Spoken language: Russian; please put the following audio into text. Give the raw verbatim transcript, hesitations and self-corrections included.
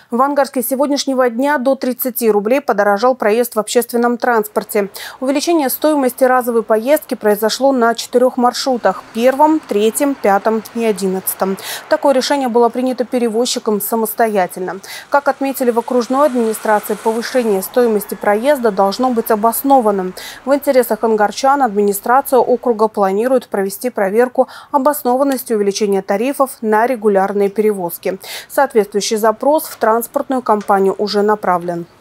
В Ангарске с сегодняшнего дня до тридцати рублей подорожал проезд в общественном транспорте. Увеличение стоимости разовой поездки произошло на четырех маршрутах – первом, третьем, пятом и одиннадцатом. Такое решение было принято перевозчиком самостоятельно. Как отметили в окружной администрации, повышение стоимости проезда должно быть обоснованным. В интересах ангарчан администрация округа планирует провести проверку обоснованности увеличения тарифов на регулярные перевозки. Соответствующий запрос в транспортную компанию уже направлен.